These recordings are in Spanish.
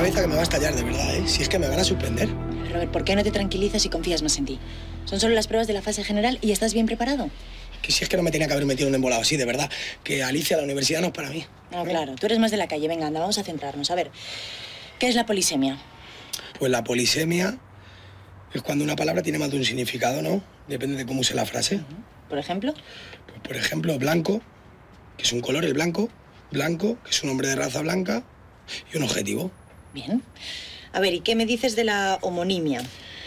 cabeza que me va a estallar, de verdad, ¿eh? Si es que me van a suspender. Robert, ¿por qué no te tranquilizas y confías más en ti? Son solo las pruebas de la fase general y estás bien preparado. Que si es que no me tenía que haber metido en un embolado así, de verdad. Que Alicia a la universidad no es para mí. No, claro, tú eres más de la calle. Venga, anda, vamos a centrarnos. A ver, ¿qué es la polisemia? Pues la polisemia es cuando una palabra tiene más de un significado, ¿no? Depende de cómo use la frase. ¿Por ejemplo? Pues, por ejemplo, blanco, que es un color, el blanco. Blanco, que es un hombre de raza blanca. Y un objetivo. Bien. A ver, ¿y qué me dices de la homonimia?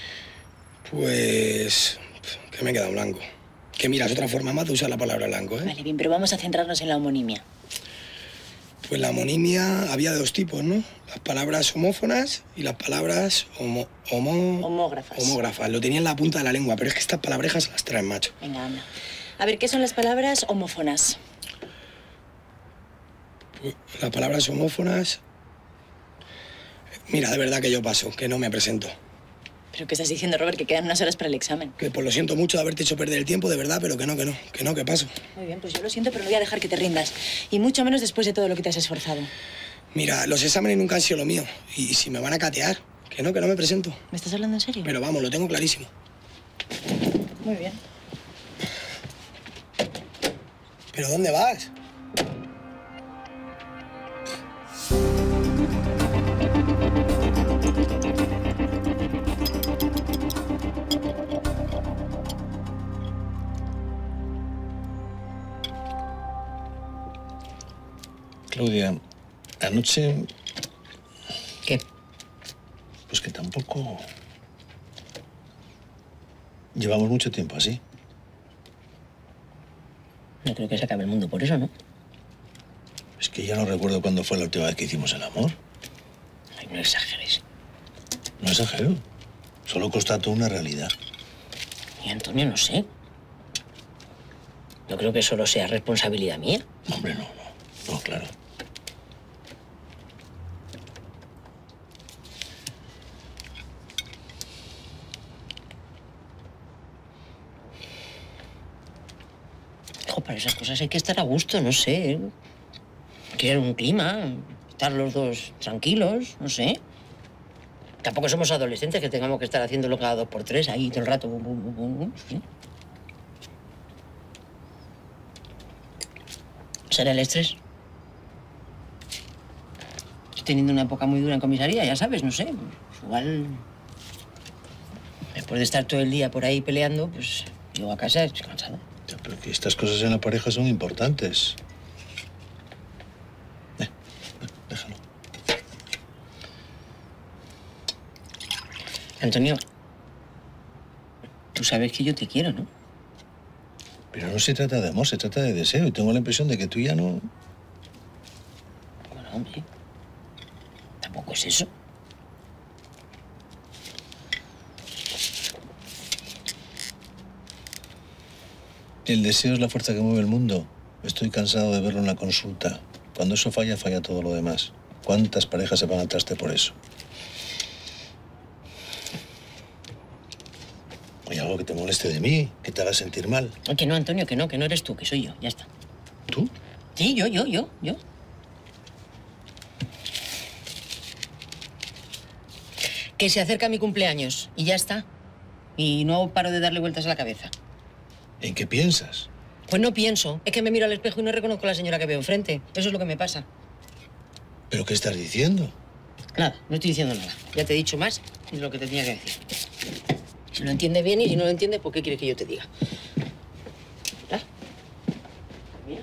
Pues... que me he quedado blanco. Que mira, es otra forma más de usar la palabra blanco, ¿eh? Vale, bien, pero vamos a centrarnos en la homonimia. Pues la homonimia había de dos tipos, ¿no? Las palabras homófonas y las palabras homógrafas. Homógrafas. Lo tenía en la punta de la lengua, pero es que estas palabrejas las traen, macho. Venga, anda. A ver, ¿qué son las palabras homófonas? Pues las palabras homófonas... Mira, de verdad que yo paso, que no me presento. ¿Pero qué estás diciendo, Robert? Que quedan unas horas para el examen. Que pues lo siento mucho de haberte hecho perder el tiempo, de verdad, pero que paso. Muy bien, pues yo lo siento, pero no voy a dejar que te rindas. Y mucho menos después de todo lo que te has esforzado. Mira, los exámenes nunca han sido lo mío. Y si me van a catear, que no me presento. ¿Me estás hablando en serio? Pero vamos, lo tengo clarísimo. Muy bien. ¿Pero dónde vas? Claudia, anoche... ¿Qué? Pues que tampoco... Llevamos mucho tiempo así. No creo que se acabe el mundo por eso, ¿no? Es que ya no recuerdo cuándo fue la última vez que hicimos el amor. Ay, no exageres. No exagero. Solo constato una realidad. Y Antonio, no sé. No creo que solo sea responsabilidad mía. Hombre, no. No, claro. Hijo, para esas cosas hay que estar a gusto, no sé. Crear un clima, estar los dos tranquilos, no sé. Tampoco somos adolescentes que tengamos que estar haciéndolo cada 2 por 3 ahí todo el rato. ¿Sí? ¿Será el estrés? Estoy teniendo una época muy dura en comisaría, ya sabes, no sé. Pues igual, después de estar todo el día por ahí peleando, pues llego a casa y estoy cansado. Ya, pero que estas cosas en la pareja son importantes. Déjalo. Antonio, tú sabes que yo te quiero, ¿no? Pero no se trata de amor, se trata de deseo. Y tengo la impresión de que tú ya no... Bueno, hombre, tampoco es eso. El deseo es la fuerza que mueve el mundo. Estoy cansado de verlo en la consulta. Cuando eso falla, falla todo lo demás. ¿Cuántas parejas se van al traste por eso? ¿Hay algo que te moleste de mí? ¿Que te haga sentir mal? Que no, Antonio, que no eres tú, que soy yo, ya está. ¿Tú? Sí, yo. Que se acerca mi cumpleaños y ya está. Y no paro de darle vueltas a la cabeza. ¿En qué piensas? Pues no pienso. Es que me miro al espejo y no reconozco a la señora que veo enfrente. Eso es lo que me pasa. ¿Pero qué estás diciendo? Nada, no estoy diciendo nada. Ya te he dicho más de lo que te tenía que decir. Si lo entiendes bien y si no lo entiendes, ¿por qué quieres que yo te diga? ¿Verdad? Mira.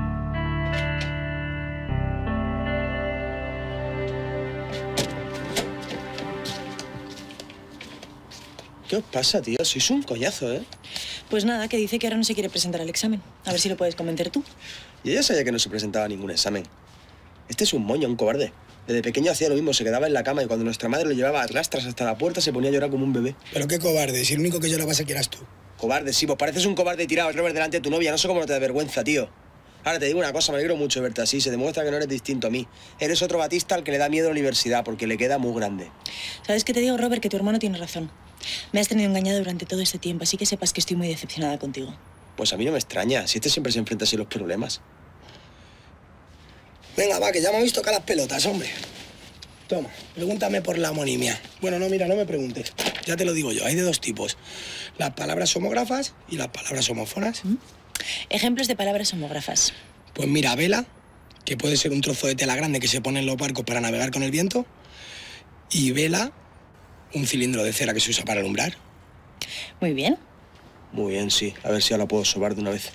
¿Qué os pasa, tío? Sois un coñazo, ¿eh? Pues nada, que dice que ahora no se quiere presentar al examen. A ver si lo puedes convencer tú. Yo ya sabía que no se presentaba a ningún examen. Este es un moño, un cobarde. Desde pequeño hacía lo mismo, se quedaba en la cama y cuando nuestra madre lo llevaba a rastras hasta la puerta se ponía a llorar como un bebé. Pero qué cobarde, si el único que lloraba que eras tú. Cobarde, sí, pues pareces un cobarde tirado, Robert, delante de tu novia. No sé cómo no te da vergüenza, tío. Ahora te digo una cosa, me alegro mucho de verte así. Se demuestra que no eres distinto a mí. Eres otro Batista al que le da miedo a la universidad porque le queda muy grande. ¿Sabes qué te digo, Robert? Que tu hermano tiene razón. Me has tenido engañado durante todo este tiempo, así que sepas que estoy muy decepcionada contigo. Pues a mí no me extraña, si este siempre se enfrenta así a los problemas. Venga, va, que ya me habéis tocado las pelotas, hombre. Toma, pregúntame por la homonimia. Bueno, no, mira, no me preguntes. Ya te lo digo yo, hay de dos tipos. Las palabras homógrafas y las palabras homófonas. Ejemplos de palabras homógrafas. Pues mira, vela, que puede ser un trozo de tela grande que se pone en los barcos para navegar con el viento. Y vela, un cilindro de cera que se usa para alumbrar. Muy bien. Muy bien, sí. A ver si ahora puedo sobar de una vez.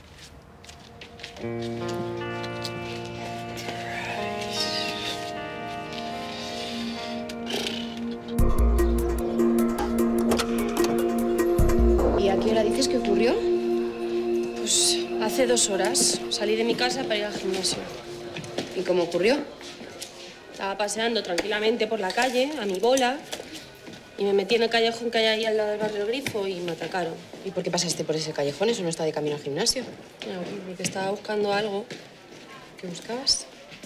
¿Y a qué hora dices que ocurrió? Pues hace 2 horas salí de mi casa para ir al gimnasio. ¿Y cómo ocurrió? Estaba paseando tranquilamente por la calle, a mi bola, y me metí en el callejón que hay ahí al lado del barrio del Grifo y me atracaron. ¿Y por qué pasaste por ese callejón? Eso no está de camino al gimnasio. Bueno, porque estaba buscando algo. ¿Qué buscabas?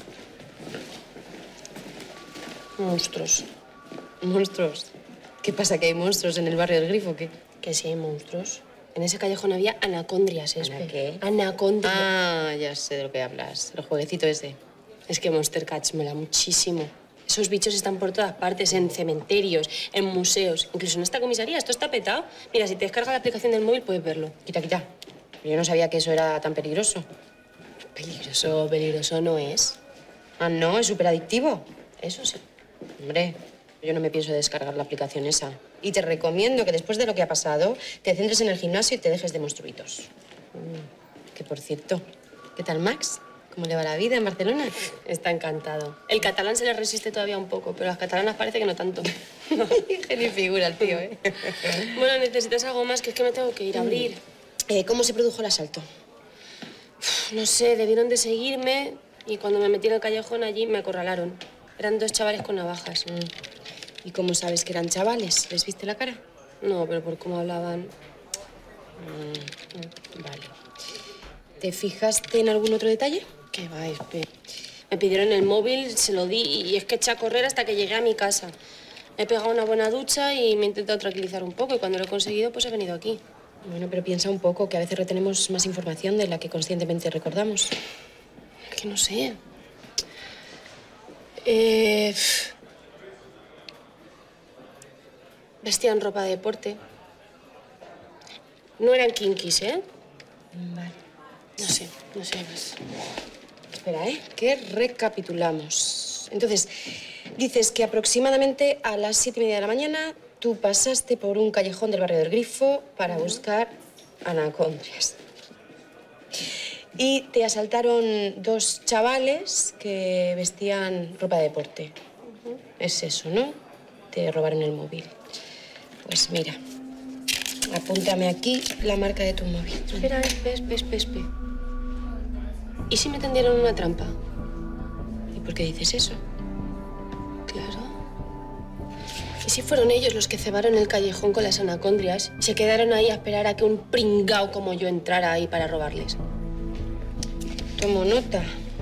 Monstruos. ¿Monstruos? ¿Qué pasa, que hay monstruos en el barrio del Grifo o qué? Que sí, hay monstruos. En ese callejón había anacondrias, Espe. ¿Ana qué? Anacondrias. Ah, ya sé de lo que hablas. El jueguecito ese. Es que Monster Catch mola muchísimo. Esos bichos están por todas partes, en cementerios, en museos, incluso en esta comisaría. Esto está petado. Mira, si te descargas la aplicación del móvil puedes verlo. Quita, quita. Yo no sabía que eso era tan peligroso. Peligroso, peligroso no es. Ah, no, es súper adictivo. Eso sí. Hombre, yo no me pienso descargar la aplicación esa. Y te recomiendo que después de lo que ha pasado, te centres en el gimnasio y te dejes de monstruitos. Que por cierto, ¿qué tal Max? ¿Cómo le va la vida en Barcelona? Está encantado. El catalán se le resiste todavía un poco, pero a las catalanas parece que no tanto. Genio figura el tío, ¿eh? Bueno, necesitas algo más, que es que me tengo que ir a abrir. ¿Cómo se produjo el asalto? No sé, debieron de seguirme y cuando me metí en el callejón allí me acorralaron. Eran 2 chavales con navajas. ¿Y cómo sabes que eran chavales? ¿Les viste la cara? No, pero por cómo hablaban. Vale. ¿Te fijaste en algún otro detalle? Qué va, Espe. Me pidieron el móvil, se lo di y es que eché a correr hasta que llegué a mi casa. Me he pegado una buena ducha y me he intentado tranquilizar un poco y cuando lo he conseguido pues he venido aquí. Bueno, pero piensa un poco, que a veces retenemos más información de la que conscientemente recordamos. Es que no sé. Vestían ropa de deporte. No eran kinkis, ¿eh? Vale. No sé más. Espera, que recapitulamos. Entonces, dices que aproximadamente a las 7:30 de la mañana tú pasaste por un callejón del barrio del Grifo para buscar anacondrias. Y te asaltaron 2 chavales que vestían ropa de deporte. Es eso, ¿no? Te robaron el móvil. Pues mira, apúntame aquí la marca de tu móvil. Espera, Espe. ¿Y si me tendieron una trampa? ¿Y por qué dices eso? Claro. ¿Y si fueron ellos los que cebaron el callejón con las anacondrias y se quedaron ahí a esperar a que un pringao como yo entrara ahí para robarles? Tomo nota.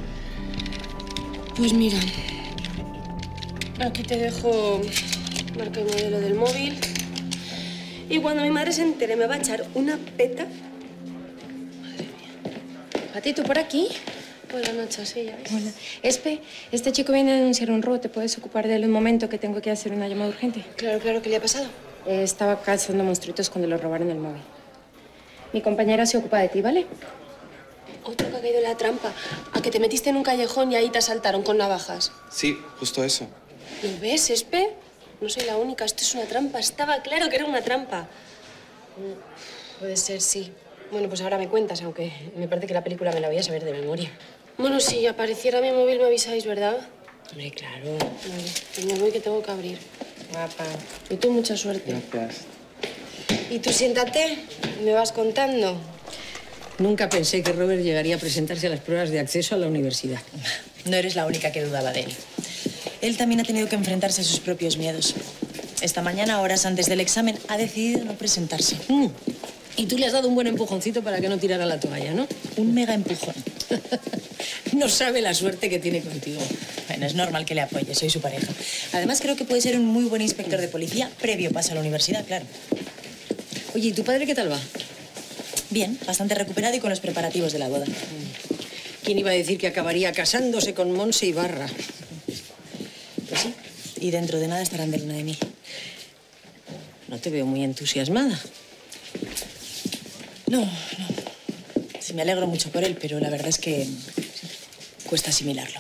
Pues mira, aquí te dejo marca y modelo del móvil. Y cuando mi madre se entere me va a echar una peta. Madre mía. ¿A ti, tú por aquí? Buenas noches, sí, ya ves. Hola. Espe, este chico viene a denunciar un robo. ¿Te puedes ocupar de él un momento, que tengo que hacer una llamada urgente? Claro, ¿qué le ha pasado? Estaba cazando monstruitos cuando le robaron el móvil. Mi compañera se ocupa de ti, ¿vale? Otro que ha caído en la trampa. A que te metiste en un callejón y ahí te asaltaron con navajas. Sí, justo eso. ¿Lo ves, Espe? No soy la única, esto es una trampa. Estaba claro que era una trampa. Puede ser, sí. Bueno, pues ahora me cuentas, aunque me parece que la película me la voy a saber de memoria. Bueno, si apareciera mi móvil me avisáis, ¿verdad? Hombre, claro. Vale, pues me voy que tengo que abrir. Guapa. Y tú, mucha suerte. Gracias. Y tú siéntate y me vas contando. Nunca pensé que Robert llegaría a presentarse a las pruebas de acceso a la universidad. No eres la única que dudaba de él. Él también ha tenido que enfrentarse a sus propios miedos. Esta mañana, horas antes del examen, ha decidido no presentarse. Y tú le has dado un buen empujoncito para que no tirara la toalla, ¿no? Un mega empujón. No sabe la suerte que tiene contigo. Bueno, es normal que le apoye, soy su pareja. Además, creo que puede ser un muy buen inspector de policía previo paso a la universidad, claro. Oye, ¿y tu padre qué tal va? Bien, bastante recuperado y con los preparativos de la boda. ¿Quién iba a decir que acabaría casándose con Monse Ibarra? Pues sí. Y dentro de nada estarán de luna de miel. No te veo muy entusiasmada. No. Sí, me alegro mucho por él, pero la verdad es que cuesta asimilarlo.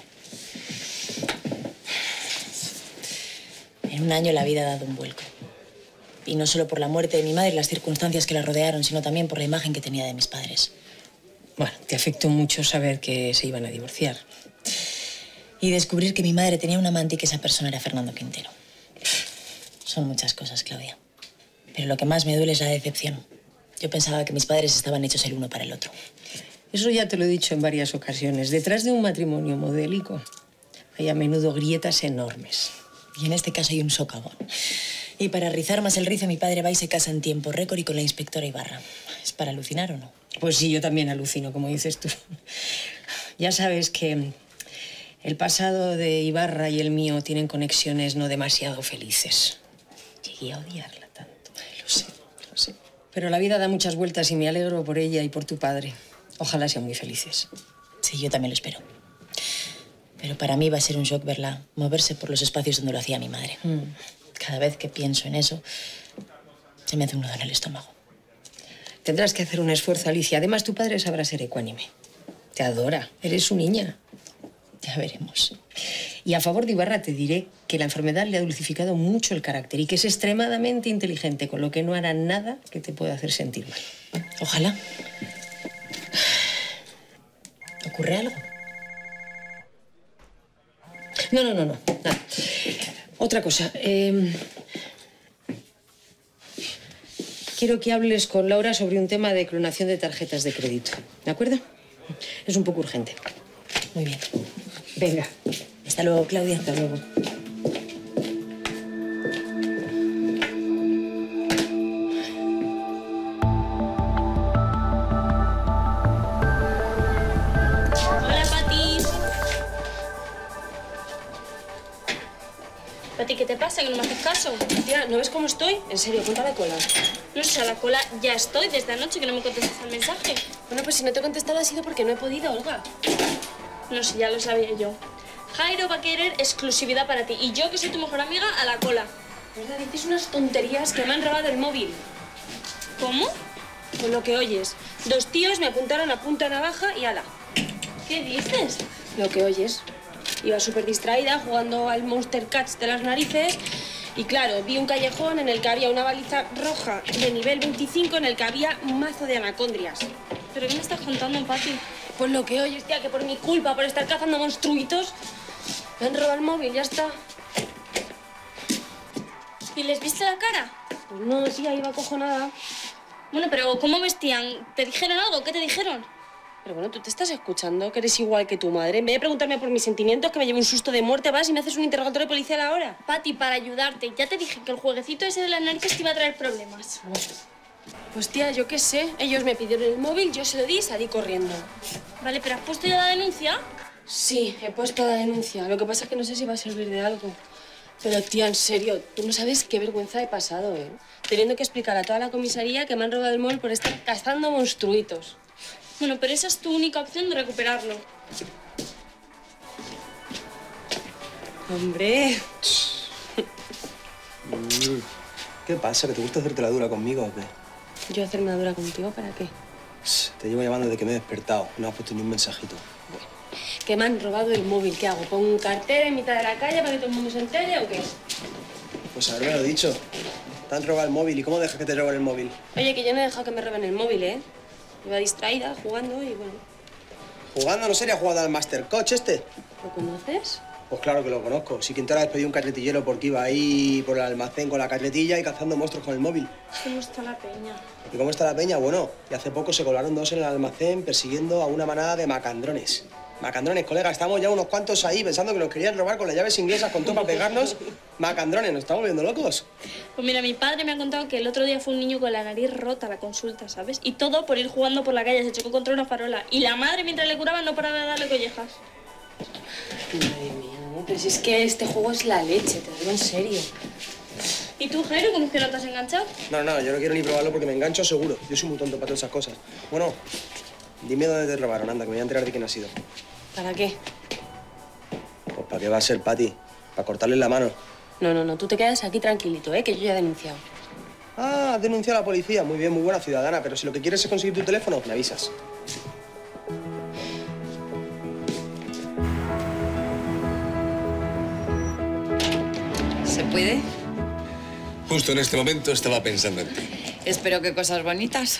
En un año la vida ha dado un vuelco. Y no solo por la muerte de mi madre y las circunstancias que la rodearon, sino también por la imagen que tenía de mis padres. Bueno, te afectó mucho saber que se iban a divorciar. Y descubrir que mi madre tenía un amante y que esa persona era Fernando Quintero. Son muchas cosas, Claudia. Pero lo que más me duele es la decepción. Yo pensaba que mis padres estaban hechos el uno para el otro. Eso ya te lo he dicho en varias ocasiones. Detrás de un matrimonio modélico hay a menudo grietas enormes. Y en este caso hay un socavón. Y para rizar más el rizo, mi padre va y se casa en tiempo récord y con la inspectora Ibarra. ¿Es para alucinar o no? Pues sí, yo también alucino, como dices tú. Ya sabes que el pasado de Ibarra y el mío tienen conexiones no demasiado felices. Llegué a odiarla tanto. Lo sé. Pero la vida da muchas vueltas y me alegro por ella y por tu padre. Ojalá sean muy felices. Sí, yo también lo espero. Pero para mí va a ser un shock verla moverse por los espacios donde lo hacía mi madre. Cada vez que pienso en eso, se me hace un nudo en el estómago. Tendrás que hacer un esfuerzo, Alicia. Además, tu padre sabrá ser ecuánime. Te adora. Eres su niña. Ya veremos. Y a favor de Ibarra te diré que la enfermedad le ha dulcificado mucho el carácter y que es extremadamente inteligente, con lo que no hará nada que te pueda hacer sentir mal. Ojalá. ¿Ocurre algo? No. Nada. Otra cosa. Quiero que hables con Laura sobre un tema de clonación de tarjetas de crédito. ¿De acuerdo? Es un poco urgente. Muy bien. Venga. Hasta luego, Claudia. Hasta luego. Hola, Pati. Pati, ¿qué te pasa? ¿Que no me haces caso? Tía, ¿no ves cómo estoy? En serio, ponte a la cola. No sé, a la cola ya estoy desde anoche que no me contestas al mensaje. Bueno, pues si no te he contestado ha sido porque no he podido, Olga. No sé, ya lo sabía yo. Jairo va a querer exclusividad para ti y yo, que soy tu mejor amiga, a la cola. ¿Verdad? Dices unas tonterías que me han robado el móvil. ¿Cómo? Con lo que oyes. 2 tíos me apuntaron a punta navaja y ala. ¿Qué dices? Lo que oyes. Iba súper distraída jugando al Monster Catch de las narices y claro, vi un callejón en el que había una baliza roja de nivel 25 en el que había un mazo de anacondrias. ¿Pero qué me estás contando, Pati? Pues lo que oyes, tía, que por mi culpa, por estar cazando monstruitos, me han robado el móvil, ya está. ¿Y les viste la cara? Pues no, tía, iba acojonada. Bueno, pero ¿cómo vestían? ¿Te dijeron algo? ¿Qué te dijeron? Pero bueno, tú te estás escuchando, que eres igual que tu madre. En vez de preguntarme por mis sentimientos, que me llevo un susto de muerte, vas y me haces un interrogatorio policial ahora. Pati, para ayudarte, ya te dije que el jueguecito ese de las narices te iba a traer problemas. Pues tía, yo qué sé. Ellos me pidieron el móvil, yo se lo di y salí corriendo. Vale, ¿pero has puesto ya la denuncia? Sí, he puesto la denuncia. Lo que pasa es que no sé si va a servir de algo. Pero tía, en serio, tú no sabes qué vergüenza he pasado, ¿eh? Teniendo que explicar a toda la comisaría que me han robado el móvil por estar cazando monstruitos. Bueno, pero esa es tu única opción de recuperarlo. Hombre. ¿Qué pasa? ¿Que te gusta hacerte la dura conmigo o qué? ¿Yo hacerme la dura contigo para qué? Te llevo llamando desde que me he despertado. No has puesto ni un mensajito. Que me han robado el móvil. ¿Qué hago? ¿Pongo un cartel en mitad de la calle para que todo el mundo se entere o qué? Pues haberme lo dicho. Te han robado el móvil. ¿Y cómo dejas que te roben el móvil? Oye, que yo no he dejado que me roben el móvil, ¿eh? Iba distraída, jugando y bueno. ¿Jugando? ¿No sería jugando al Master Coach este? ¿Lo conoces? Pues claro que lo conozco. Si Quintero ha despedido un carretillero porque iba ahí por el almacén con la carretilla y cazando monstruos con el móvil. ¿Cómo está la peña? ¿Y cómo está la peña? Bueno, y hace poco se colaron 2 en el almacén persiguiendo a una manada de macandrones. Macandrones, colega, estamos ya unos cuantos ahí pensando que nos querían robar con las llaves inglesas con todo para pegarnos. Macandrones, nos estamos volviendo locos. Pues mira, mi padre me ha contado que el otro día fue un niño con la nariz rota a la consulta, ¿sabes? Y todo por ir jugando por la calle, se chocó contra una farola. Y la madre, mientras le curaba, no paraba de darle collejas. Madre mía, ¿no? Pero si es que este juego es la leche, te lo digo en serio. ¿Y tú, Jairo, cómo es que no te has enganchado? No, yo no quiero ni probarlo porque me engancho seguro. Yo soy muy tonto para todas esas cosas. Bueno, dime dónde te robaron, anda, que me voy a enterar de quién ha sido. ¿Para qué? Pues ¿para qué va a ser, Pati? Para cortarle la mano. No, tú te quedas aquí tranquilito, que yo ya he denunciado. Ah, has denunciado a la policía. Muy bien, muy buena ciudadana. Pero si lo que quieres es conseguir tu teléfono, me avisas. ¿Se puede? Justo en este momento estaba pensando en ti. Espero que cosas bonitas.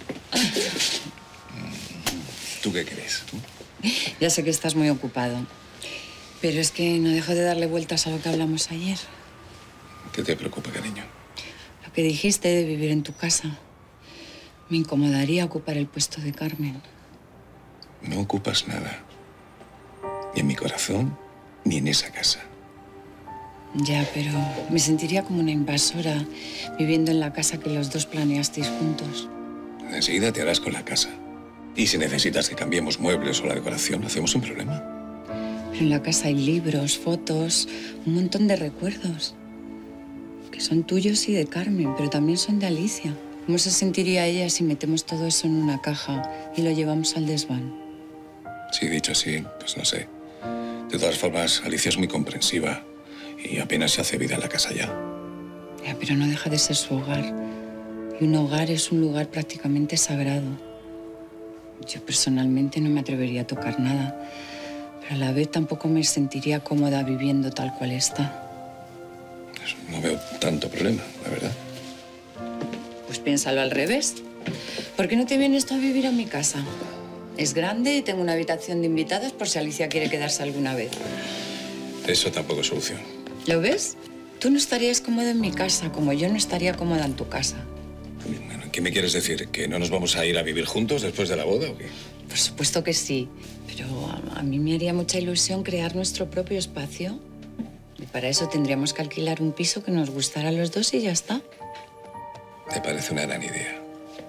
¿Tú qué crees? Ya sé que estás muy ocupado, pero es que no dejo de darle vueltas a lo que hablamos ayer. ¿Qué te preocupa, cariño? Lo que dijiste de vivir en tu casa. Me incomodaría ocupar el puesto de Carmen. No ocupas nada. Ni en mi corazón, ni en esa casa. Ya, pero me sentiría como una invasora viviendo en la casa que los dos planeasteis juntos. Enseguida te harás con la casa. Y si necesitas que cambiemos muebles o la decoración, lo hacemos sin problema. Pero en la casa hay libros, fotos, un montón de recuerdos. Que son tuyos y de Carmen, pero también son de Alicia. ¿Cómo se sentiría ella si metemos todo eso en una caja y lo llevamos al desván? Sí, dicho así, pues no sé. De todas formas, Alicia es muy comprensiva y apenas se hace vida en la casa ya. Ya, pero no deja de ser su hogar. Y un hogar es un lugar prácticamente sagrado. Yo personalmente no me atrevería a tocar nada, pero a la vez tampoco me sentiría cómoda viviendo tal cual está. No veo tanto problema, la verdad. Pues piénsalo al revés. ¿Por qué no te vienes tú a vivir a mi casa? Es grande y tengo una habitación de invitados por si Alicia quiere quedarse alguna vez. Eso tampoco es solución. ¿Lo ves? Tú no estarías cómoda en mi casa, como yo no estaría cómoda en tu casa. Bueno, ¿qué me quieres decir? ¿Que no nos vamos a ir a vivir juntos después de la boda o qué? Por supuesto que sí, pero a mí me haría mucha ilusión crear nuestro propio espacio. Y para eso tendríamos que alquilar un piso que nos gustara a los dos y ya está. Me parece una gran idea.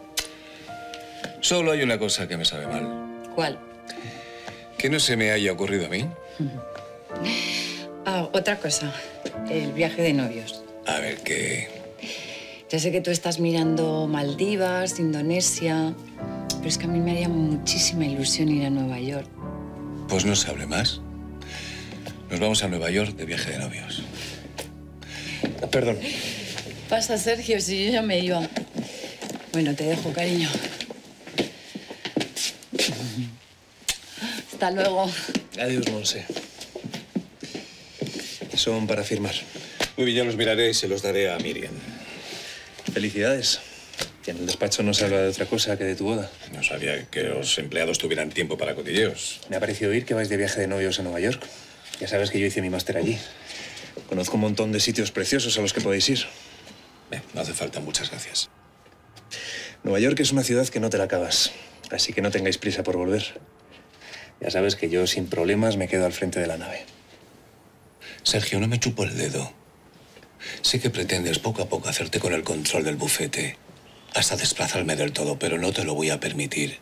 Solo hay una cosa que me sabe mal. ¿Cuál? Que no se me haya ocurrido a mí. Otra cosa, el viaje de novios. A ver, ¿qué? Ya sé que tú estás mirando Maldivas, Indonesia, pero es que a mí me haría muchísima ilusión ir a Nueva York. Pues no se hable más. Nos vamos a Nueva York de viaje de novios. Perdón. Pasa, Sergio, si yo ya me iba. Bueno, te dejo, cariño. Hasta luego. Adiós, Monse. Son para firmar. Muy bien, ya los miraré y se los daré a Miriam. Felicidades. Y en el despacho no se habla de otra cosa que de tu boda. No sabía que los empleados tuvieran tiempo para cotilleos. Me ha parecido oír que vais de viaje de novios a Nueva York. Ya sabes que yo hice mi máster allí. Conozco un montón de sitios preciosos a los que podéis ir. No hace falta, muchas gracias. Nueva York es una ciudad que no te la acabas, así que no tengáis prisa por volver. Ya sabes que yo sin problemas me quedo al frente de la nave. Sergio, no me chupo el dedo. Sé que pretendes poco a poco hacerte con el control del bufete, hasta desplazarme del todo, pero no te lo voy a permitir.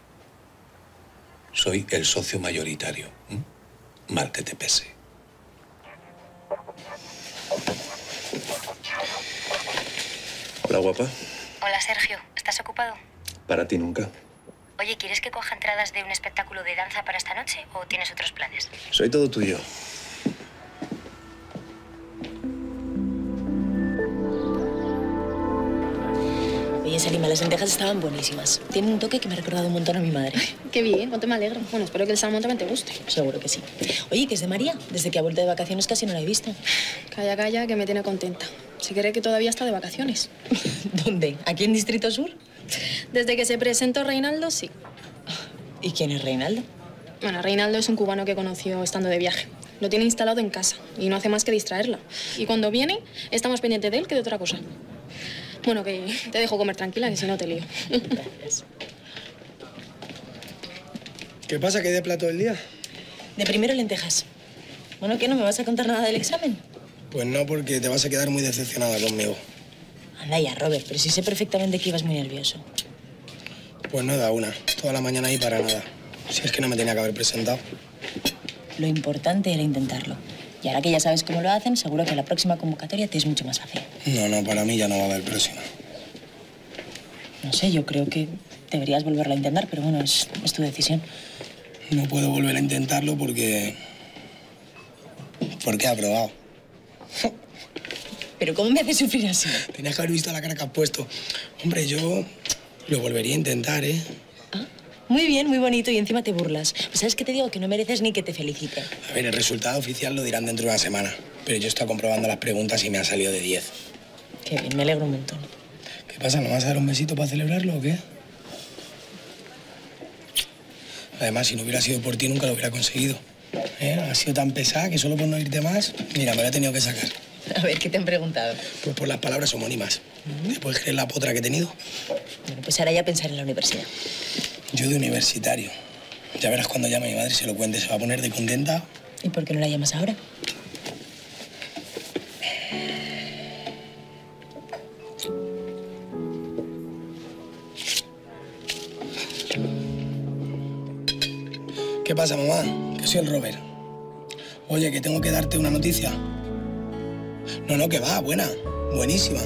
Soy el socio mayoritario. Mal que te pese. Hola, guapa. Hola, Sergio. ¿Estás ocupado? Para ti nunca. Oye, ¿quieres que coja entradas de un espectáculo de danza para esta noche o tienes otros planes? Soy todo tuyo. Oye, Salima, las lentejas estaban buenísimas. Tienen un toque que me ha recordado un montón a mi madre. Qué bien, cuánto me alegro. Bueno, espero que el salmón también te guste. Seguro que sí. Oye, ¿qué es de María? Desde que ha vuelto de vacaciones casi no la he visto. Calla, calla, que me tiene contenta. Se cree que todavía está de vacaciones. ¿Dónde? ¿Aquí en Distrito Sur? Desde que se presentó Reinaldo, sí. ¿Y quién es Reinaldo? Bueno, Reinaldo es un cubano que conoció estando de viaje. Lo tiene instalado en casa y no hace más que distraerla. Y cuando viene, está más pendiente de él que de otra cosa. Bueno, que te dejo comer tranquila, que si no te lío. Gracias. ¿Qué pasa? ¿Qué hay de plato del día? De primero lentejas. Bueno, ¿qué? ¿No me vas a contar nada del examen? Pues no, porque te vas a quedar muy decepcionada conmigo. Anda ya, Robert, pero sí sé perfectamente que ibas muy nervioso. Pues no he dado una. Toda la mañana ahí para nada. Si es que no me tenía que haber presentado. Lo importante era intentarlo. Y ahora que ya sabes cómo lo hacen, seguro que la próxima convocatoria te es mucho más fácil. No, para mí ya no va a haber próxima. No sé, yo creo que deberías volverlo a intentar, pero bueno, es tu decisión. No puedo volver a intentarlo porque he aprobado. ¿Pero cómo me haces sufrir así? Tenías que haber visto la cara que has puesto. Hombre, yo lo volvería a intentar, ¿eh? Ah, muy bien, muy bonito, y encima te burlas. Pues ¿sabes qué te digo? Que no mereces ni que te felicite. A ver, el resultado oficial lo dirán dentro de una semana. Pero yo he estado comprobando las preguntas y me han salido de 10. Qué bien, me alegro un montón. ¿Qué pasa? ¿No vas a dar un besito para celebrarlo o qué? Además, si no hubiera sido por ti, nunca lo hubiera conseguido. Has sido tan pesada que solo por no irte más, mira, me lo he tenido que sacar. A ver, ¿qué te han preguntado? Pues por las palabras homónimas. ¿Te puedes creer la potra que he tenido? Bueno, pues ahora ya pensar en la universidad. Yo de universitario. Ya verás cuando llame a mi madre y se lo cuente, se va a poner de contenta. ¿Y por qué no la llamas ahora? ¿Qué pasa, mamá? Que soy el Robert. Oye, que tengo que darte una noticia. No, que va, buena. Buenísima.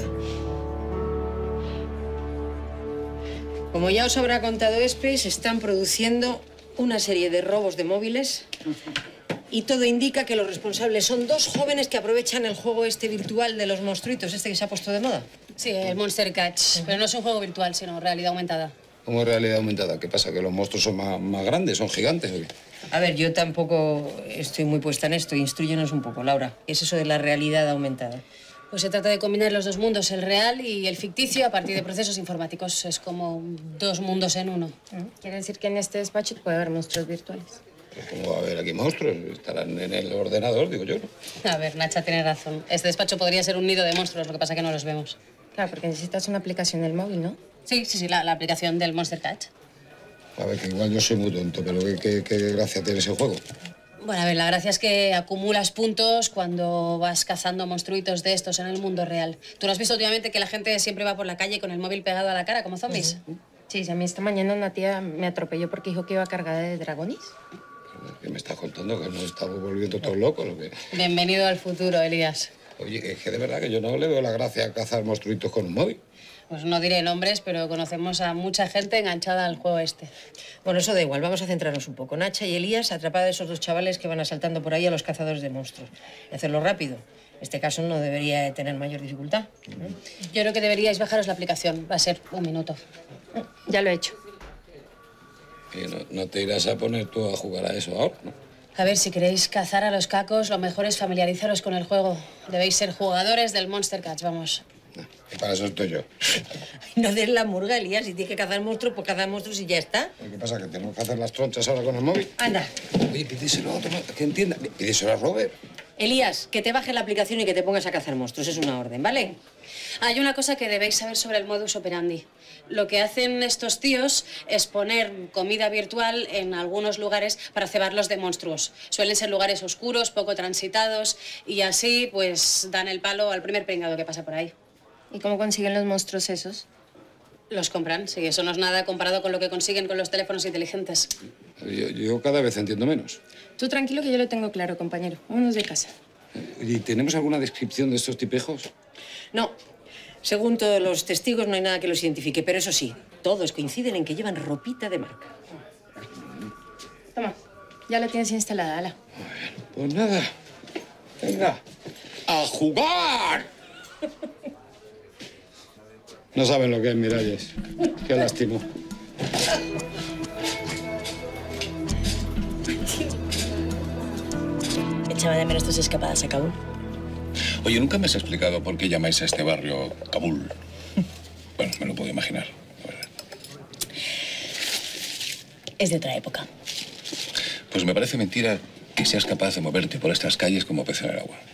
Como ya os habrá contado Espe, se están produciendo una serie de robos de móviles y todo indica que los responsables son dos jóvenes que aprovechan el juego este virtual de los monstruitos, este que se ha puesto de moda. Sí, el Monster Catch. Pero no es un juego virtual, sino realidad aumentada. ¿Cómo es realidad aumentada? ¿Qué pasa? ¿Que los monstruos son más grandes, son gigantes o qué? A ver, yo tampoco estoy muy puesta en esto. Instrúyenos un poco, Laura. ¿Qué es eso de la realidad aumentada? Pues se trata de combinar los dos mundos, el real y el ficticio, a partir de procesos informáticos. Es como dos mundos en uno. Quiere decir que en este despacho puede haber monstruos virtuales. Pues ¿cómo va a haber aquí monstruos? Estarán en el ordenador, digo yo, ¿no? A ver, Nacha tiene razón. Este despacho podría ser un nido de monstruos, lo que pasa es que no los vemos. Claro, porque necesitas una aplicación del móvil, ¿no? Sí, la aplicación del Monster Catch. A ver, que igual yo soy muy tonto, pero ¿qué gracia tiene ese juego? Bueno, a ver, la gracia es que acumulas puntos cuando vas cazando monstruitos de estos en el mundo real. ¿Tú no has visto últimamente que la gente siempre va por la calle con el móvil pegado a la cara como zombies? Sí, a mí esta mañana una tía me atropelló porque dijo que iba cargada de dragones. ¿Qué me estás contando? ¿Que nos estamos volviendo todos locos o qué? Bienvenido al futuro, Elías. Oye, es que de verdad que yo no le veo la gracia a cazar monstruitos con un móvil. Pues no diré nombres, pero conocemos a mucha gente enganchada al juego este. Bueno, eso da igual, vamos a centrarnos un poco. Nacha y Elías, atrapada a esos dos chavales que van asaltando por ahí a los cazadores de monstruos. Y hacerlo rápido. Este caso no debería tener mayor dificultad. Yo creo que deberíais bajaros la aplicación. Va a ser 1 minuto. Ya lo he hecho. Y no te irás a poner tú a jugar a eso ahora, ¿no? A ver, si queréis cazar a los cacos, lo mejor es familiarizaros con el juego. Debéis ser jugadores del Monster Catch, vamos. Y para eso estoy yo. No des la murga, Elías. Si tienes que cazar monstruos, pues cazar monstruos y ya está. ¿Qué pasa? ¿Que tenemos que hacer las tronchas ahora con el móvil? Anda. Oye, pídeselo a otro, que entienda. Pídeselo a Robert. Elías, que te bajes la aplicación y que te pongas a cazar monstruos. Es una orden, ¿vale? Hay una cosa que debéis saber sobre el modus operandi. Lo que hacen estos tíos es poner comida virtual en algunos lugares para cebarlos de monstruos. Suelen ser lugares oscuros, poco transitados, y así, pues, dan el palo al primer pringado que pasa por ahí. ¿Y cómo consiguen los monstruos esos? Los compran, sí. Eso no es nada comparado con lo que consiguen con los teléfonos inteligentes. Yo cada vez entiendo menos. Tú tranquilo que yo lo tengo claro, compañero. Vámonos de casa. ¿Y tenemos alguna descripción de estos tipejos? No. Según todos los testigos, no hay nada que los identifique. Pero eso sí, todos coinciden en que llevan ropita de marca. Toma, ya la tienes instalada, ala. Pues nada. Venga. ¡A jugar! No saben lo que es Miralles. Qué lástima. Echaba de menos tus escapadas a Kabul. Oye, nunca me has explicado por qué llamáis a este barrio Kabul. Bueno, me lo puedo imaginar, la verdad. Es de otra época. Pues me parece mentira que seas capaz de moverte por estas calles como pez en el agua.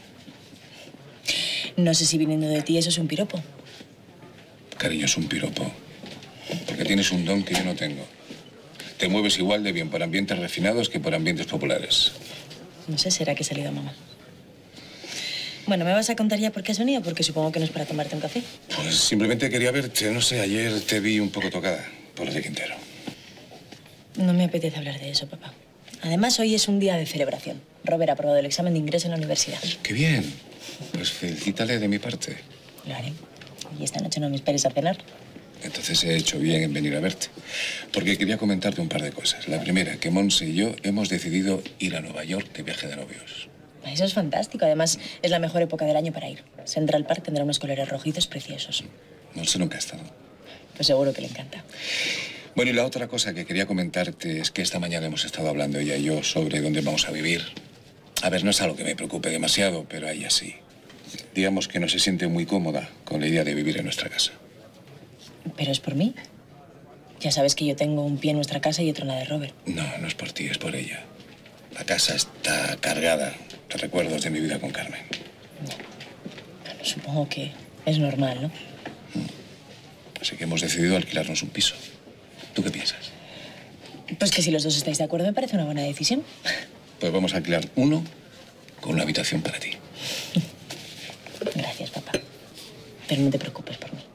No sé si viniendo de ti eso es un piropo. Cariño, es un piropo. Porque tienes un don que yo no tengo. Te mueves igual de bien por ambientes refinados que por ambientes populares. No sé, será que he salido a mamá. Bueno, ¿me vas a contar ya por qué has venido? Porque supongo que no es para tomarte un café. Pues simplemente quería verte. No sé, ayer te vi un poco tocada por lo de Quintero. No me apetece hablar de eso, papá. Además, hoy es un día de celebración. Robert ha aprobado el examen de ingreso en la universidad. ¡Qué bien! Pues felicítale de mi parte. Lo haré. Y esta noche no me esperes a cenar. Entonces he hecho bien en venir a verte. Porque quería comentarte un par de cosas. La primera, que Monse y yo hemos decidido ir a Nueva York de viaje de novios. Eso es fantástico. Además, es la mejor época del año para ir. Central Park tendrá unos colores rojizos preciosos. No sé, nunca he estado. Pues seguro que le encanta. Bueno, y la otra cosa que quería comentarte es que esta mañana hemos estado hablando ella y yo sobre dónde vamos a vivir. A ver, no es algo que me preocupe demasiado, pero a ella sí. Digamos que no se siente muy cómoda con la idea de vivir en nuestra casa. Pero es por mí. Ya sabes que yo tengo un pie en nuestra casa y otro en la de Robert. No, no es por ti, es por ella. La casa está cargada de recuerdos de mi vida con Carmen. Bueno, supongo que es normal, ¿no? Así que hemos decidido alquilarnos un piso. ¿Tú qué piensas? Pues que si los dos estáis de acuerdo me parece una buena decisión. Pues vamos a alquilar uno con una habitación para ti. Gracias, papá. Pero no te preocupes por mí.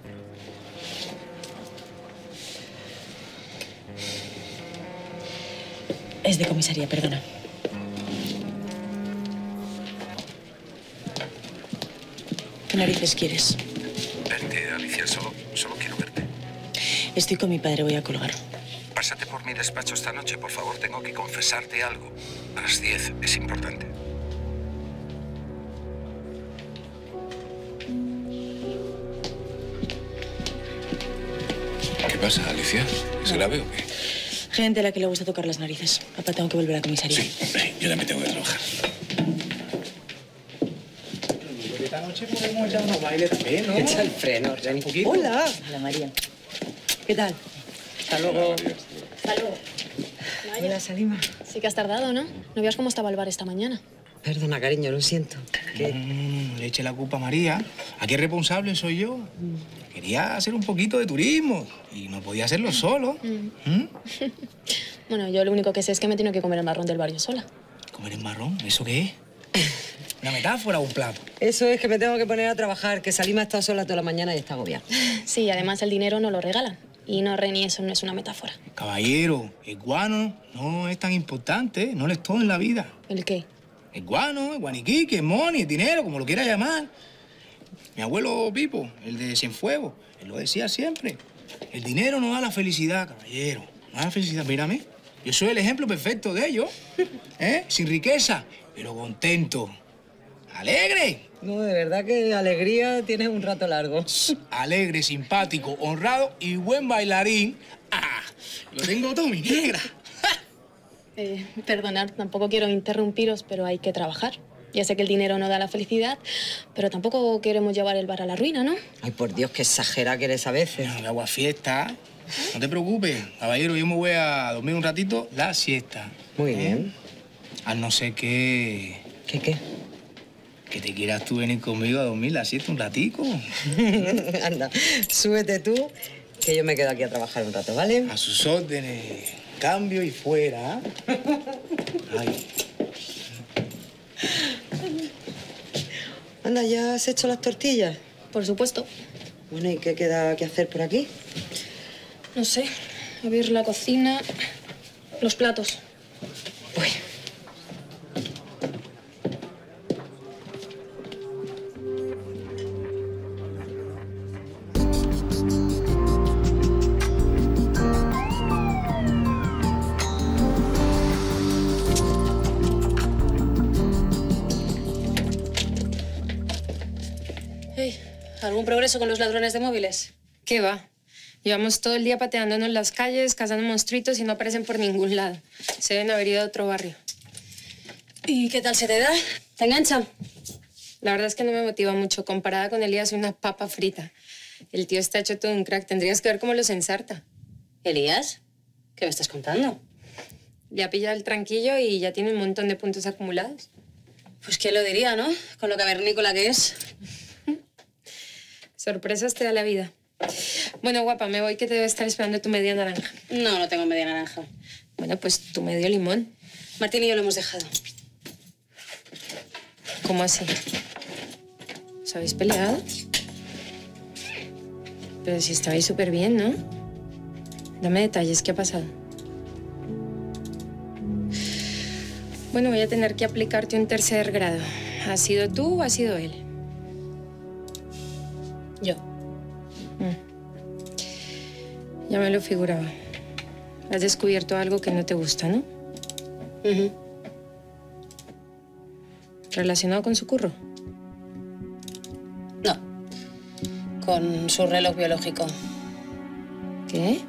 Es de comisaría, perdona. ¿Qué narices quieres? Verte, Alicia, solo quiero verte. Estoy con mi padre, voy a colgar. Pásate por mi despacho esta noche, por favor. Tengo que confesarte algo. A las 10, es importante. ¿Qué pasa, Alicia? ¿Es grave o qué? Gente a la que le gusta tocar las narices. Papá, tengo que volver a comisaría. Sí, hombre, yo también tengo que trabajar. Esta noche podemos echar unos bailes también, ¿no? Echa el freno, Reni. Un poquito. Hola. Hola, María. ¿Qué tal? Hasta luego. Hasta luego. Hola, Salima. Sí que has tardado, ¿no? ¿No veas cómo estaba el bar esta mañana? Perdona, cariño, lo siento. ¿Qué? Le eche la culpa a María. Aquí el responsable soy yo. Quería hacer un poquito de turismo y no podía hacerlo solo. Bueno, yo lo único que sé es que me tengo que comer el marrón del barrio sola. ¿Comer el marrón? ¿Eso qué es? ¿Una metáfora o un plato? Eso es que me tengo que poner a trabajar, que Salima ha estado sola toda la mañana y está agobiada. Sí, además el dinero no lo regalan. Y no, Reni, eso no es una metáfora. Caballero, el guano no es tan importante, no lo es todo en la vida. ¿El qué? El guano, el guaniquique, el money, el dinero, como lo quiera llamar. Mi abuelo Pipo, el de Cienfuegos, él lo decía siempre. El dinero no da la felicidad, caballero. No da la felicidad. Mírame, yo soy el ejemplo perfecto de ello. Sin riqueza, pero contento. ¡Alegre! No, de verdad que alegría tienes un rato largo. Alegre, simpático, honrado y buen bailarín. ¡Ah! Lo tengo todo, mi negra. Perdonad, tampoco quiero interrumpiros, pero hay que trabajar. Ya sé que el dinero no da la felicidad, pero tampoco queremos llevar el bar a la ruina, ¿no? Ay, por Dios, qué exagera que eres a veces. No, agua fiesta. No te preocupes, caballero, yo me voy a dormir un ratito la siesta. Muy bien. A no ser que... ¿Qué? Que te quieras tú venir conmigo a dormir la siesta un ratico. Anda, súbete tú, que yo me quedo aquí a trabajar un rato, ¿vale? A sus órdenes. Cambio y fuera. Ay. Anda, ¿ya has hecho las tortillas? Por supuesto. Bueno, ¿y qué queda que hacer por aquí? No sé, abrir la cocina, los platos. Uy. ¿Algún progreso con los ladrones de móviles? ¿Qué va? Llevamos todo el día pateándonos en las calles, cazando monstruitos y no aparecen por ningún lado. Se deben haber ido a otro barrio. ¿Y qué tal se te da? ¿Te engancha? La verdad es que no me motiva mucho. Comparada con Elías, soy una papa frita. El tío está hecho todo un crack. Tendrías que ver cómo los ensarta. ¿Elías? ¿Qué me estás contando? Le ha pillado el tranquillo y ya tiene un montón de puntos acumulados. Pues quién lo diría, ¿no? Con lo cavernícola que es. Sorpresas te da la vida. Bueno, guapa, me voy que te debe estar esperando tu media naranja. No, no tengo media naranja. Bueno, pues tu medio limón. Martín y yo lo hemos dejado. ¿Cómo así? ¿Os habéis peleado? Pero si estabais súper bien, ¿no? Dame detalles, ¿qué ha pasado? Bueno, voy a tener que aplicarte un tercer grado. ¿Has sido tú o ha sido él? Yo. Ya me lo figuraba. Has descubierto algo que no te gusta, ¿no? ¿Relacionado con su curro? No. Con su reloj biológico. ¿Qué?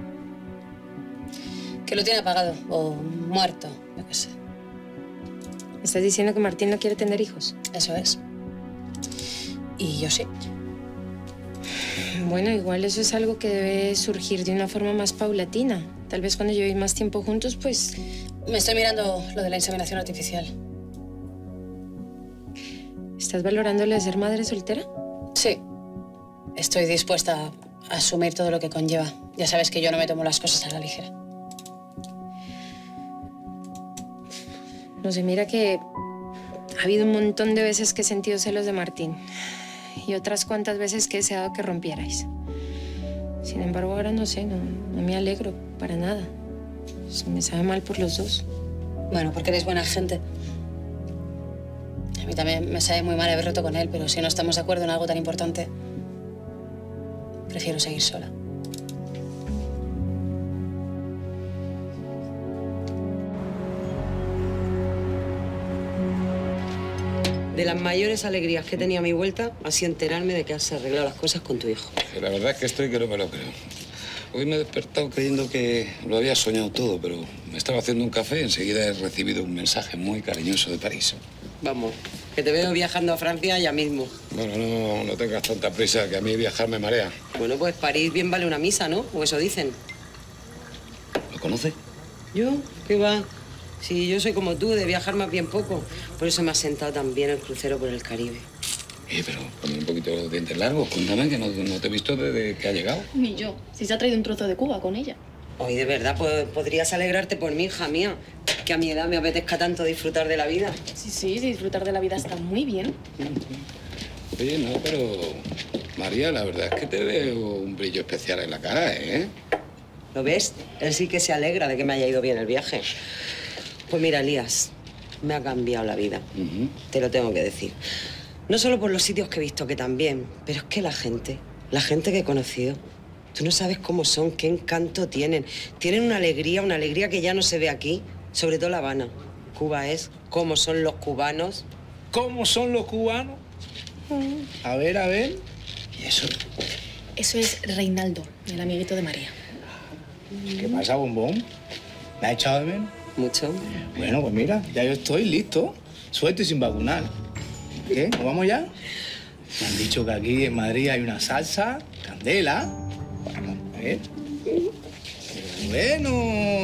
Que lo tiene apagado o muerto, yo qué sé. ¿Me estás diciendo que Martín no quiere tener hijos? Eso es. Y yo sí. Bueno, igual eso es algo que debe surgir de una forma más paulatina. Tal vez cuando llevéis más tiempo juntos, pues... Me estoy mirando lo de la inseminación artificial. ¿Estás valorando lo de ser madre soltera? Sí. Estoy dispuesta a asumir todo lo que conlleva. Ya sabes que yo no me tomo las cosas a la ligera. No sé, mira que ha habido un montón de veces que he sentido celos de Martín. Y otras cuantas veces que he deseado que rompierais. Sin embargo, ahora no sé, no me alegro para nada. Me sabe mal por los dos. Bueno, porque eres buena gente. A mí también me sabe muy mal haber roto con él, pero si no estamos de acuerdo en algo tan importante, prefiero seguir sola. De las mayores alegrías que he tenido a mi vuelta ha sido enterarme de que has arreglado las cosas con tu hijo. La verdad es que estoy que no me lo creo. Hoy me he despertado creyendo que lo había soñado todo, pero me estaba haciendo un café y enseguida he recibido un mensaje muy cariñoso de París. Vamos, que te veo viajando a Francia ya mismo. Bueno, no tengas tanta prisa, que a mí viajar me marea. Bueno, pues París bien vale una misa, ¿no? O eso dicen. ¿Lo conoce? ¿Yo? ¿Qué va? Si yo soy como tú, de viajar más bien poco. Por eso me ha sentado tan bien el crucero por el Caribe. Pero con un poquito los dientes largos. Cuéntame, que no te he visto desde que ha llegado. Ni yo. Si se ha traído un trozo de Cuba con ella. Hoy de verdad, pues, podrías alegrarte por mí, hija mía. Que a mi edad me apetezca tanto disfrutar de la vida. Sí, disfrutar de la vida está muy bien. Oye, no, pero... María, la verdad es que te veo un brillo especial en la cara, ¿eh? ¿Lo ves? Él sí que se alegra de que me haya ido bien el viaje. Pues mira, Elías, me ha cambiado la vida. Te lo tengo que decir. No solo por los sitios que he visto, que también, pero es que la gente que he conocido, tú no sabes cómo son, qué encanto tienen. Tienen una alegría que ya no se ve aquí, sobre todo La Habana. Cuba es cómo son los cubanos. ¿Cómo son los cubanos? A ver. ¿Y eso? Eso es Reinaldo, el amiguito de María. ¿Qué pasa, bombón? ¿Me has echado de menos? Mucho. Bueno, pues mira, ya yo estoy listo. Suelto y sin vacunar. ¿Qué? ¿Nos vamos ya? Me han dicho que aquí en Madrid hay una salsa, candela. Bueno, a ver. Bueno.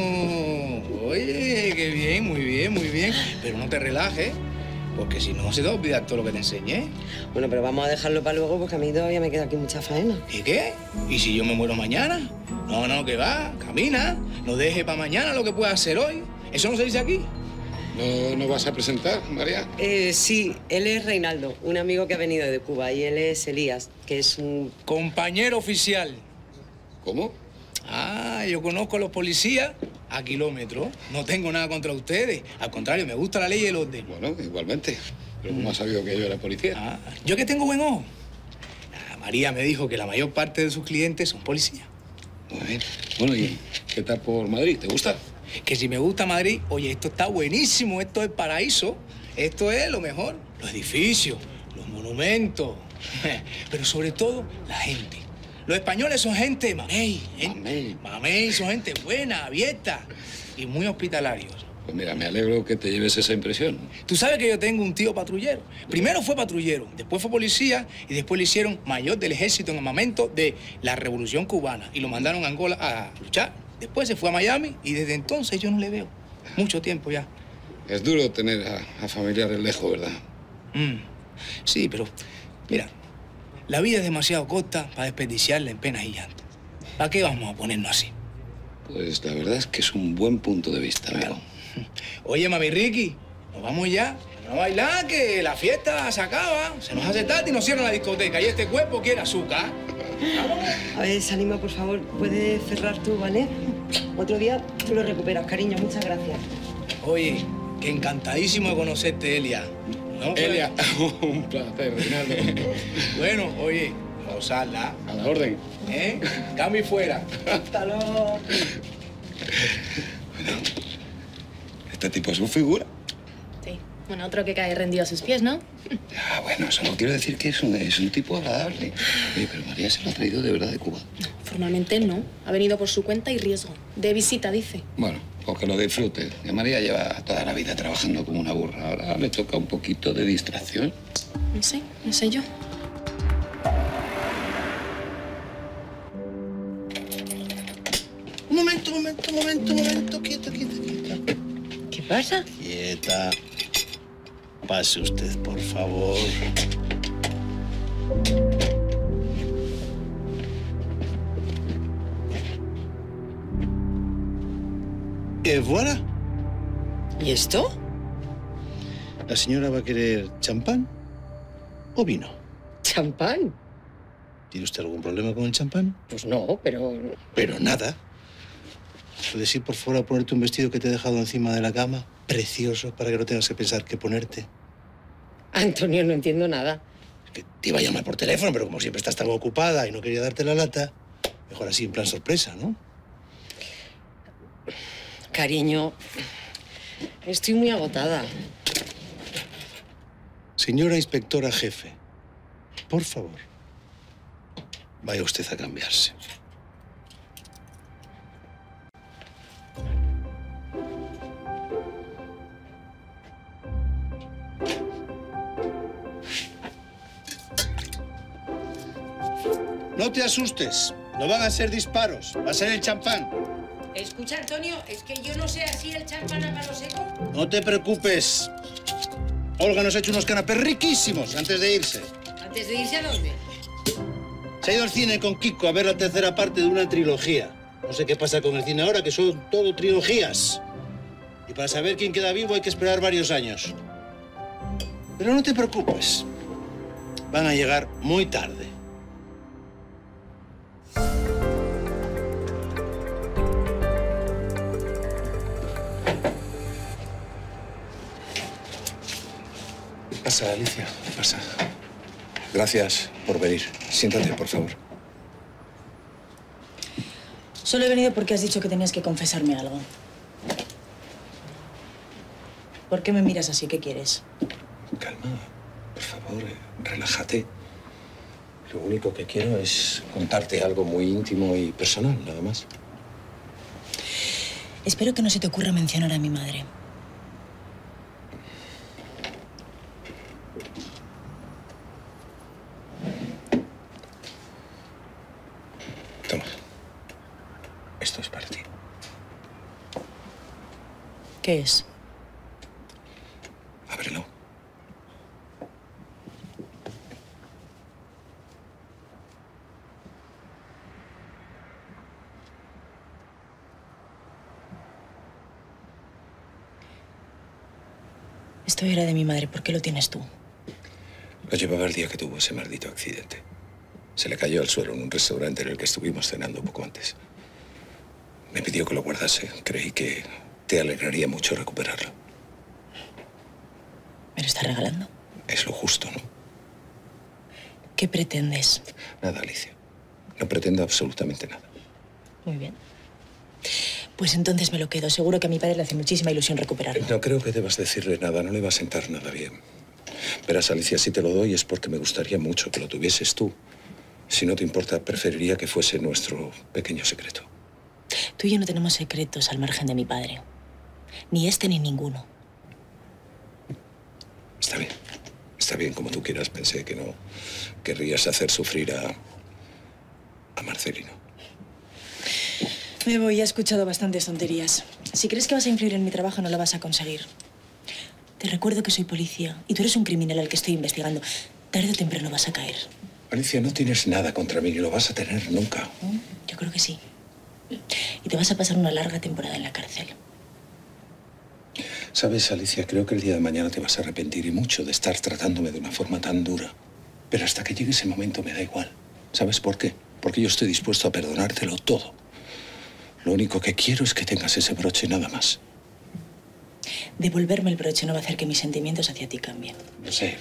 Oye, qué bien, muy bien. Pero no te relajes, porque si no se te va a olvidar todo lo que te enseñé. Bueno, pero vamos a dejarlo para luego, porque a mí todavía me queda aquí mucha faena. ¿Y qué? ¿Y si yo me muero mañana? No, que va, camina. No deje para mañana lo que puedas hacer hoy. ¿Eso no se dice aquí? ¿No vas a presentar, María? Sí, él es Reinaldo, un amigo que ha venido de Cuba, y él es Elías, que es un... compañero oficial. ¿Cómo? Yo conozco a los policías a kilómetros. No tengo nada contra ustedes. Al contrario, me gusta la ley y el orden. Bueno, igualmente. ¿Pero cómo has sabido que yo era policía? Yo que tengo buen ojo. María me dijo que la mayor parte de sus clientes son policías. Muy bien. Bueno, ¿y qué tal por Madrid? ¿Te gusta? Que si me gusta Madrid, oye, esto está buenísimo, esto es paraíso, esto es lo mejor. Los edificios, los monumentos, pero sobre todo la gente. Los españoles son gente mamey, son gente buena, abierta y muy hospitalarios. Pues mira, me alegro que te lleves esa impresión. Tú sabes que yo tengo un tío patrullero. Primero fue patrullero, después fue policía y después le hicieron mayor del ejército en armamento de la Revolución Cubana y lo mandaron a Angola a luchar. Después se fue a Miami y desde entonces yo no le veo. Mucho tiempo ya. Es duro tener a familiares lejos, ¿verdad? Sí, pero mira, la vida es demasiado corta para desperdiciarla en penas y llanto. ¿Para qué vamos a ponernos así? Pues la verdad es que es un buen punto de vista, amigo. Oye, mami Ricky, nos vamos ya. No a bailar, que la fiesta se acaba. Se nos hace tarde y nos cierran la discoteca. Y este cuerpo quiere azúcar. ¿Vamos? A ver, Salima, por favor, puedes cerrar tú, ¿vale? Otro día tú lo recuperas, cariño. Muchas gracias. Oye, que encantadísimo de conocerte, Elia. Elia, un placer, Reinaldo. Bueno, oye, gozarla. A la orden. Cambio y fuera. Hasta luego. Bueno, este tipo es un figura. Sí, bueno, Bueno, otro que cae rendido a sus pies, ¿no? Ah, bueno, eso no quiero decir que es un tipo agradable. Oye, pero María se lo ha traído de verdad de Cuba. Formalmente no. Ha venido por su cuenta y riesgo. De visita, dice. Bueno, pues que lo disfrute. Que María lleva toda la vida trabajando como una burra. Ahora le toca un poquito de distracción. No sé yo. Un momento. Quieta. ¿Qué pasa? Quieta. Pase usted, por favor. Et voilà. ¿Y esto? ¿La señora va a querer champán o vino? ¿Champán? ¿Tiene usted algún problema con el champán? Pues no, pero... Pero nada. ¿Puedes ir por fuera a ponerte un vestido que te he dejado encima de la cama? Precioso, para que no tengas que pensar qué ponerte. Antonio, no entiendo nada. Que te iba a llamar por teléfono, pero como siempre estás tan ocupada y no quería darte la lata, mejor así en plan sorpresa, ¿no? Cariño, estoy muy agotada. Señora inspectora jefe, por favor, vaya usted a cambiarse. No te asustes, no van a ser disparos, va a ser el champán. Escucha, Antonio, es que yo no sé así el champán a palo seco. No te preocupes. Olga nos ha hecho unos canapés riquísimos antes de irse. ¿Antes de irse a dónde? Se ha ido al cine con Kiko a ver la tercera parte de una trilogía. No sé qué pasa con el cine ahora, que son todo trilogías. Y para saber quién queda vivo hay que esperar varios años. Pero no te preocupes. Van a llegar muy tarde. ¿Qué pasa, Alicia? ¿Qué pasa? Gracias por venir. Siéntate, por favor. Solo he venido porque has dicho que tenías que confesarme algo. ¿Por qué me miras así? ¿Qué quieres? Calma, por favor, relájate. Lo único que quiero es contarte algo muy íntimo y personal, nada más. Espero que no se te ocurra mencionar a mi madre. Toma. Esto es para ti. ¿Qué es? Ábrelo. Esto era de mi madre. ¿Por qué lo tienes tú? Lo llevaba el día que tuvo ese maldito accidente. Se le cayó al suelo en un restaurante en el que estuvimos cenando poco antes. Me pidió que lo guardase. Creí que te alegraría mucho recuperarlo. ¿Me lo estás regalando? Es lo justo, ¿no? ¿Qué pretendes? Nada, Alicia. No pretendo absolutamente nada. Muy bien. Pues entonces me lo quedo. Seguro que a mi padre le hace muchísima ilusión recuperarlo. No creo que debas decirle nada. No le va a sentar nada bien. Verás, Alicia, si te lo doy es porque me gustaría mucho que lo tuvieses tú. Si no te importa, preferiría que fuese nuestro pequeño secreto. Tú y yo no tenemos secretos al margen de mi padre. Ni este ni ninguno. Está bien. Está bien, como tú quieras. Pensé que no querrías hacer sufrir a Marcelino. Me voy, ya he escuchado bastantes tonterías. Si crees que vas a influir en mi trabajo, no lo vas a conseguir. Te recuerdo que soy policía y tú eres un criminal al que estoy investigando. Tarde o temprano vas a caer. Alicia, no tienes nada contra mí ni lo vas a tener nunca. Yo creo que sí. Y te vas a pasar una larga temporada en la cárcel. Sabes, Alicia, creo que el día de mañana te vas a arrepentir y mucho de estar tratándome de una forma tan dura. Pero hasta que llegue ese momento me da igual. ¿Sabes por qué? Porque yo estoy dispuesto a perdonártelo todo. Lo único que quiero es que tengas ese broche y nada más. Devolverme el broche no va a hacer que mis sentimientos hacia ti cambien. Lo sé.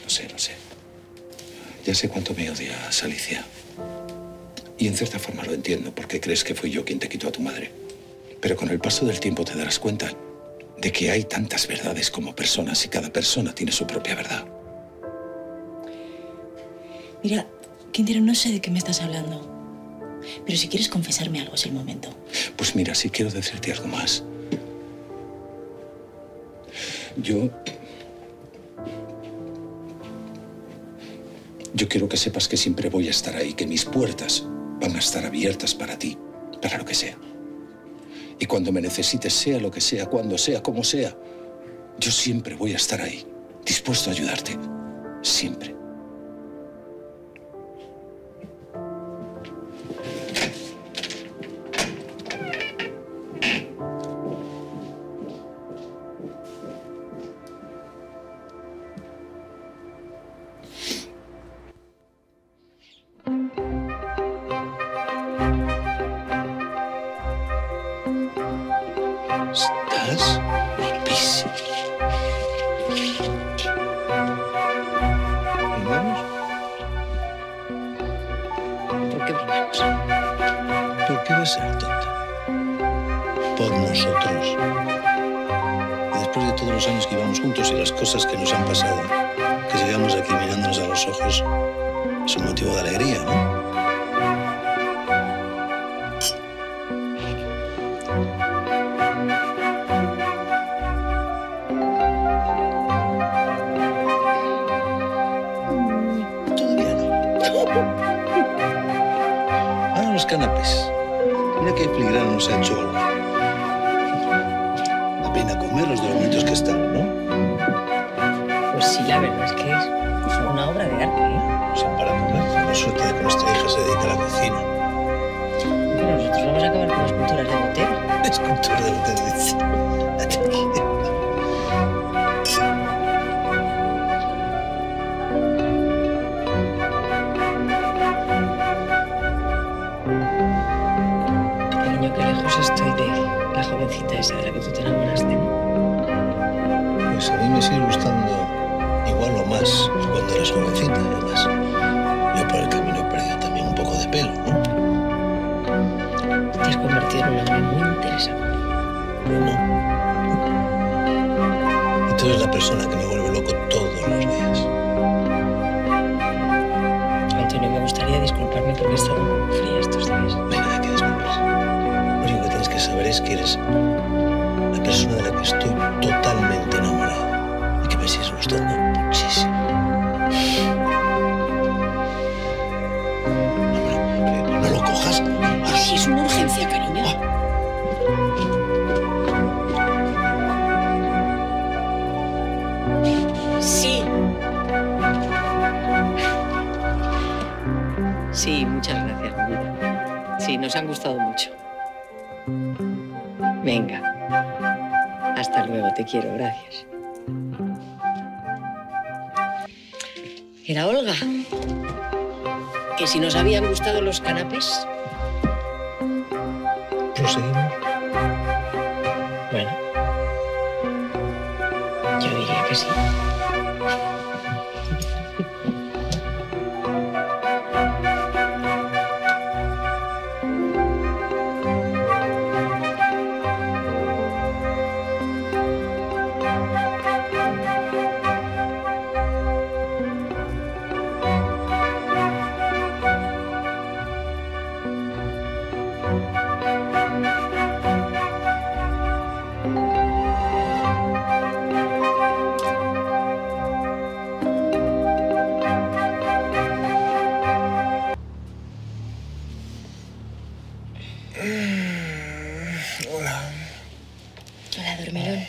Ya sé cuánto me odias, Alicia. Y en cierta forma lo entiendo, porque crees que fui yo quien te quitó a tu madre. Pero con el paso del tiempo te darás cuenta de de que hay tantas verdades como personas y cada persona tiene su propia verdad. Mira, Quintero, no sé de qué me estás hablando. Pero si quieres confesarme algo es el momento. Pues mira, sí quiero decirte algo más. Yo quiero que sepas que siempre voy a estar ahí, que mis puertas van a estar abiertas para ti, para lo que sea. Y cuando me necesites, sea lo que sea, cuando sea, como sea, yo siempre voy a estar ahí, dispuesto a ayudarte. Siempre. Estás guapísima. ¿Primamos? ¿Por qué primamos? ¿Por qué va a ser tonta? Por nosotros. Y después de todos los años que llevamos juntos y las cosas que nos han pasado, que sigamos aquí mirándonos a los ojos, es un motivo de alegría, ¿no? Ahora los canapés. Mira qué filigrana nos ha hecho Olga. Da pena comerlos de lo bonitos que están, ¿no? Pues sí, la verdad es que es una obra de arte, ¿eh? Son para comer. Tenemos suerte de que nuestra hija se dedica a la cocina. Pero nosotros vamos a acabar con esculturas de Botero. Escultura de Botero, dice. Cariño, qué lejos estoy de la jovencita esa de la que tú te enamoraste, ¿no? Pues a mí me sigue gustando igual o más cuando eres jovencita, además. Yo por el camino he perdido también un poco de pelo, ¿no? Te has convertido en un hombre muy interesante. Pero no. Y tú eres la persona que me vuelve loco todos los días. Antonio, me gustaría disculparme porque he estado un poco fría estos días. Venga, hay que disculparse. Lo único que tienes que saber es que eres la persona de la que estoy totalmente enamorado y que me sigues gustando muchísimo. No lo cojas. Si es una urgencia, cariño. Sí. Sí, muchas gracias, mi vida. Sí, nos han gustado mucho. Venga. Hasta luego, te quiero, gracias. Era Olga. Que si nos habían gustado los canapés. ¿Proseguimos? Bueno. Yo diría que sí. Hola. Hola, dormilón.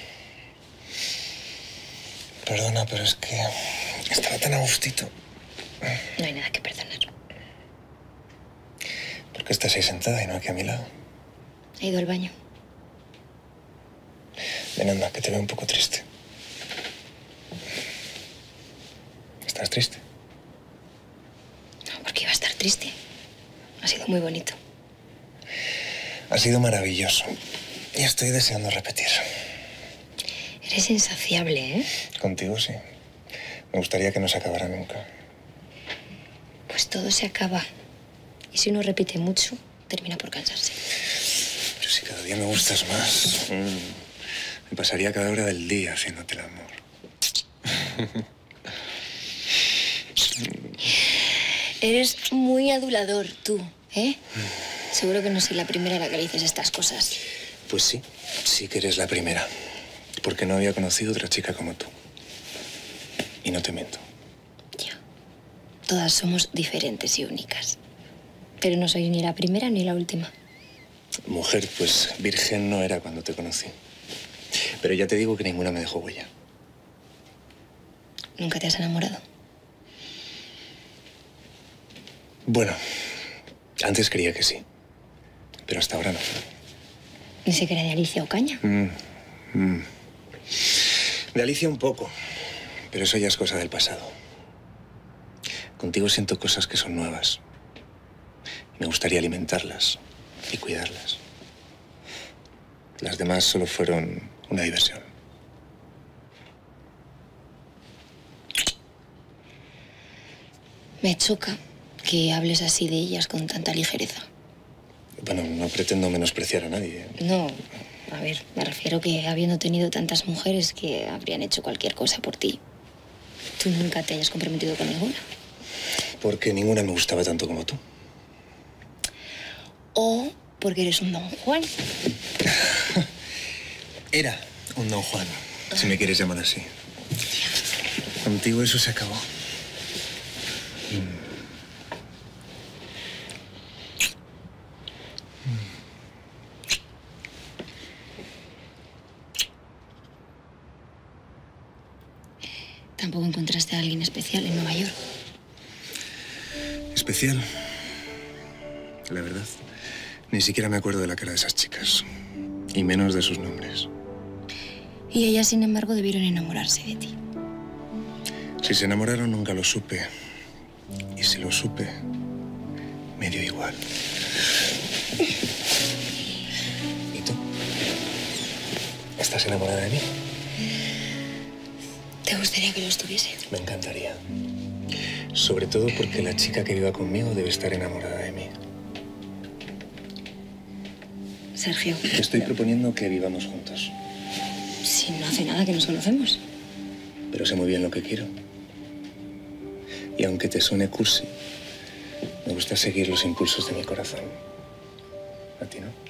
Perdona, pero es que estaba tan a gustito. No hay nada que perdonar. ¿Por qué estás ahí sentada y no aquí a mi lado? He ido al baño. Ven, anda, que te veo un poco triste. ¿Estás triste? No, porque iba a estar triste. Ha sido muy bonito. Ha sido maravilloso. Y estoy deseando repetir. Eres insaciable, ¿eh? Contigo sí. Me gustaría que no se acabara nunca. Pues todo se acaba. Y si uno repite mucho, termina por cansarse. Pero si cada día me gustas más. Me pasaría cada hora del día haciéndote el amor. Eres muy adulador, tú, ¿eh? Seguro que no soy la primera a la que le dices estas cosas. Pues sí, sí que eres la primera. Porque no había conocido otra chica como tú. Y no te miento. Todas somos diferentes y únicas. Pero no soy ni la primera ni la última. Mujer, pues virgen no era cuando te conocí. Pero ya te digo que ninguna me dejó huella. ¿Nunca te has enamorado? Bueno, antes creía que sí. Pero hasta ahora no. Ni siquiera de Alicia Ocaña. De Alicia un poco. Pero eso ya es cosa del pasado. Contigo siento cosas que son nuevas. Me gustaría alimentarlas y cuidarlas. Las demás solo fueron una diversión. Me choca que hables así de ellas con tanta ligereza. Bueno, no pretendo menospreciar a nadie. No, a ver, me refiero que habiendo tenido tantas mujeres que habrían hecho cualquier cosa por ti, tú nunca te hayas comprometido con ninguna. Porque ninguna me gustaba tanto como tú. O porque eres un Don Juan. Era un Don Juan, si me quieres llamar así. Contigo eso se acabó. Tampoco encontraste a alguien especial en Nueva York. Especial. La verdad, ni siquiera me acuerdo de la cara de esas chicas. Y menos de sus nombres. Y ellas, sin embargo, debieron enamorarse de ti. Si se enamoraron, nunca lo supe. Y si lo supe, me dio igual. ¿Y tú? ¿Estás enamorada de mí? ¿Te gustaría que lo estuviese? Me encantaría. Sobre todo porque la chica que viva conmigo debe estar enamorada de mí. Sergio. Te estoy proponiendo que vivamos juntos. Si no hace nada que nos conocemos. Pero sé muy bien lo que quiero. Y aunque te suene cursi, me gusta seguir los impulsos de mi corazón. ¿A ti no?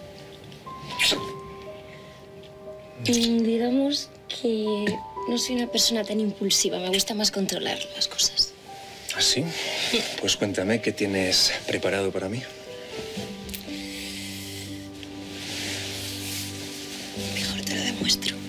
Digamos que no soy una persona tan impulsiva. Me gusta más controlar las cosas. ¿Ah, sí? Pues cuéntame qué tienes preparado para mí. Mejor te lo demuestro.